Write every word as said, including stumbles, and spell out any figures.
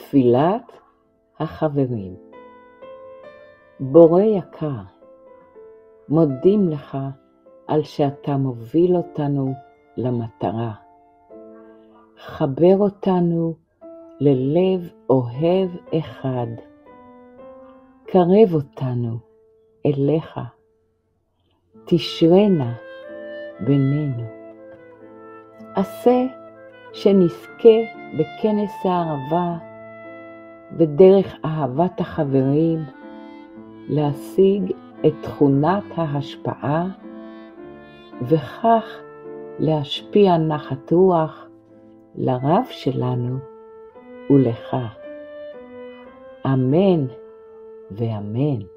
תפילת החברים. בורא יקר, מודים לך על שאתה מוביל אותנו למטרה. חבר אותנו ללב אוהב אחד. קרב אותנו אליך. תשרנה בינינו. עשה שנזכה בכנס הערבה ודרך אהבת החברים להשיג את תכונת ההשפעה וכך להשפיע נחת רוח לרב שלנו ולך. אמן ואמן.